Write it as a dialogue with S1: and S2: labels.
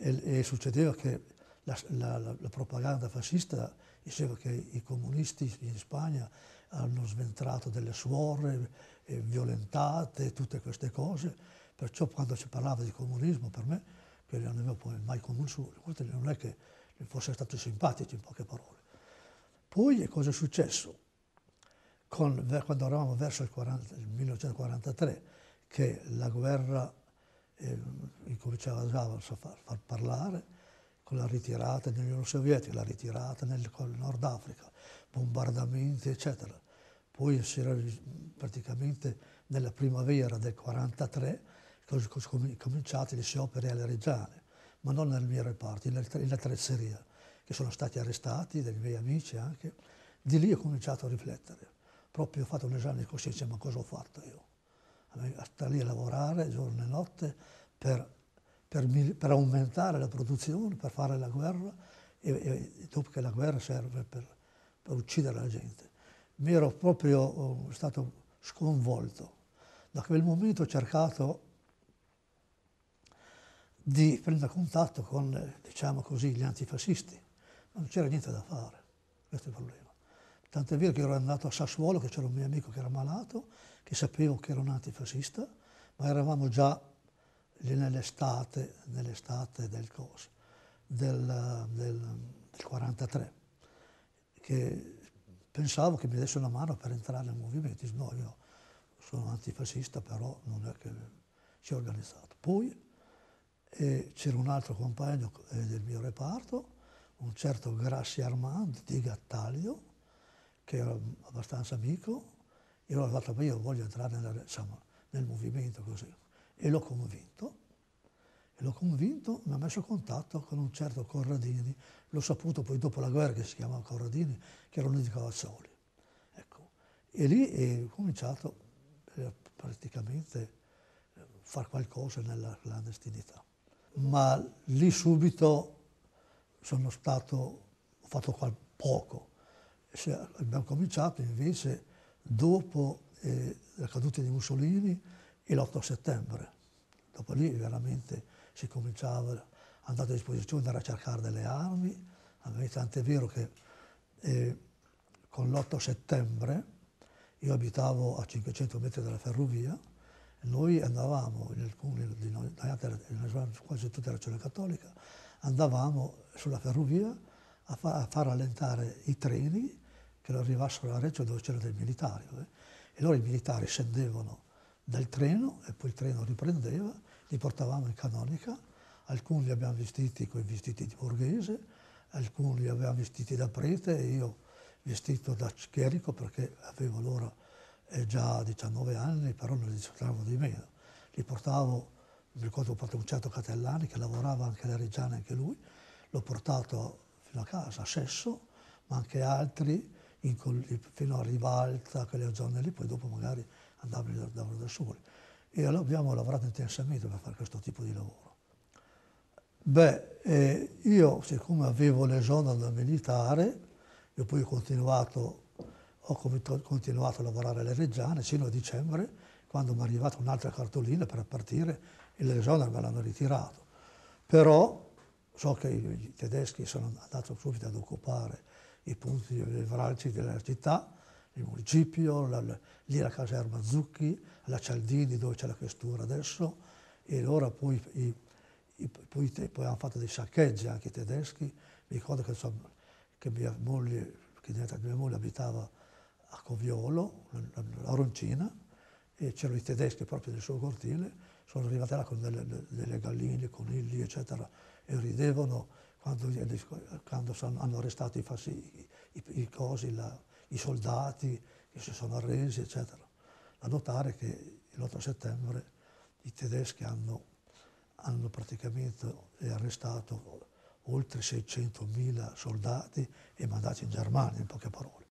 S1: e succedeva che la propaganda fascista diceva che i comunisti in Spagna hanno sventrato delle suore, violentate, tutte queste cose, perciò quando si parlava di comunismo per me, che non avevo poi mai conosciuto, non è che fosse stato simpatico in poche parole. Poi cosa è successo? Quando eravamo verso il 1943, che la guerra incominciava già a far parlare, con la ritirata dell'Unione Sovietica, la ritirata nel Nord Africa, bombardamenti, eccetera. Poi si era praticamente nella primavera del 1943 cominciati le scioperi alle Reggiane, ma non nel mio reparto, in attrezzeria, che sono stati arrestati, dei miei amici anche. Di lì ho cominciato a riflettere. Proprio ho fatto un esame di coscienza, ma cosa ho fatto io? A stare lì a lavorare giorno e notte per aumentare la produzione, per fare la guerra, e dopo che la guerra serve per uccidere la gente. Mi ero proprio stato sconvolto. Da quel momento ho cercato di prendere contatto con, diciamo così, gli antifascisti, ma non c'era niente da fare, questo è il problema. Tant'è vero che ero andato a Sassuolo, che c'era un mio amico che era malato, che sapevo che era un antifascista, ma eravamo già lì nell'estate del 43, che pensavo che mi desse una mano per entrare nel movimento. No, io sono antifascista, però non è che si è organizzato. Poi c'era un altro compagno del mio reparto, un certo Grassi Armand di Gattaglio, che era abbastanza amico, e allora ho detto, io voglio entrare nel movimento così. E l'ho convinto, mi ha messo in contatto con un certo Corradini. L'ho saputo poi dopo la guerra che si chiamava Corradini, che era uno di Cavazzoli. Ecco. E lì ho cominciato praticamente a fare qualcosa nella clandestinità. Ma lì subito ho fatto poco. Abbiamo cominciato invece dopo la caduta di Mussolini e l'8 settembre. Dopo lì veramente si cominciava, andare a disposizione, andare a cercare delle armi. Tant'è vero che con l'8 settembre io abitavo a 500 metri dalla ferrovia. Noi andavamo, in alcune di noi, quasi tutta la Regione Cattolica, andavamo sulla ferrovia a far rallentare i treni che arrivassero a Reggio dove c'erano dei militari. E allora i militari scendevano dal treno e poi il treno riprendeva, li portavamo in canonica, alcuni li abbiamo vestiti con i vestiti di borghese, alcuni li abbiamo vestiti da prete e io vestito da chierico perché avevo allora già 19 anni, però non li disfruttavo di meno. Li portavo, mi ricordo ho portato un certo Catellani che lavorava anche alle Reggiane, anche lui, l'ho portato fino a casa, a Sesso, ma anche altri fino a Rivalta, quelle zone lì, poi dopo magari andavano da soli. E allora abbiamo lavorato intensamente per fare questo tipo di lavoro. Io, siccome avevo l'esonero da militare, io poi ho continuato a lavorare alle Reggiane sino a dicembre, quando mi è arrivata un'altra cartolina per partire e l'esonero me l'hanno ritirato. Però so che i tedeschi sono andati subito ad occupare i punti nevralgici della città, il municipio, lì la caserma Zucchi, la Cialdini dove c'è la questura adesso, e allora poi hanno fatto dei saccheggi anche i tedeschi. Mi ricordo che mia moglie abitava a Coviolo, a Roncina, e c'erano i tedeschi proprio nel suo cortile, sono arrivati là con delle galline, conigli, eccetera, e ridevano quando hanno arrestato i soldati che si sono arresi, eccetera. Da notare che l'8 settembre i tedeschi hanno praticamente arrestato oltre 600.000 soldati e mandati in Germania, in poche parole.